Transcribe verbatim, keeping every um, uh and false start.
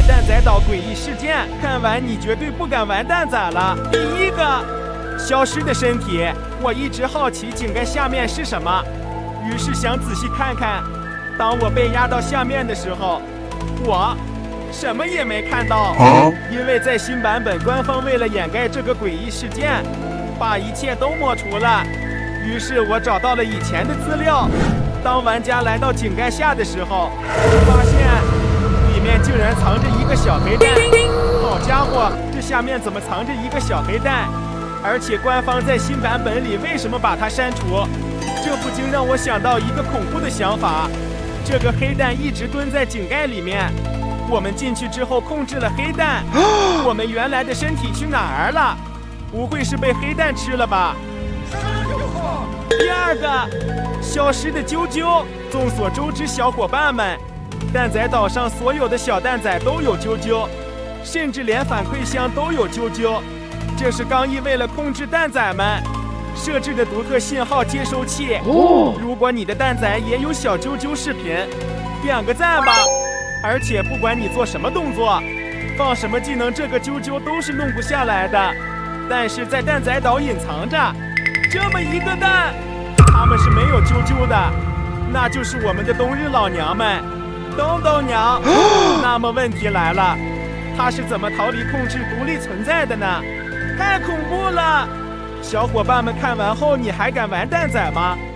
蛋仔岛诡异事件，看完你绝对不敢玩蛋仔了。第一个，消失的身体。我一直好奇井盖下面是什么，于是想仔细看看。当我被压到下面的时候，我什么也没看到，因为在新版本官方为了掩盖这个诡异事件，把一切都抹除了。于是我找到了以前的资料。当玩家来到井盖下的时候，发现里面竟然藏着一个小黑蛋。好家伙，这下面怎么藏着一个小黑蛋？而且官方在新版本里为什么把它删除？这不禁让我想到一个恐怖的想法：这个黑蛋一直蹲在井盖里面，我们进去之后控制了黑蛋，我们原来的身体去哪儿了？不会是被黑蛋吃了吧？第二个，消失的啾啾。众所周知，小伙伴们，蛋仔岛上所有的小蛋仔都有啾啾，甚至连反馈箱都有啾啾。这是刚毅为了控制蛋仔们设置的独特信号接收器。哦，如果你的蛋仔也有小啾啾视频，点个赞吧。而且不管你做什么动作，放什么技能，这个啾啾都是弄不下来的。但是在蛋仔岛隐藏着这么一个蛋，他们是没有啾啾的，那就是我们的冬日老娘们，东东娘。那么问题来了，她是怎么逃离控制独立存在的呢？太恐怖了！小伙伴们看完后，你还敢玩蛋仔吗？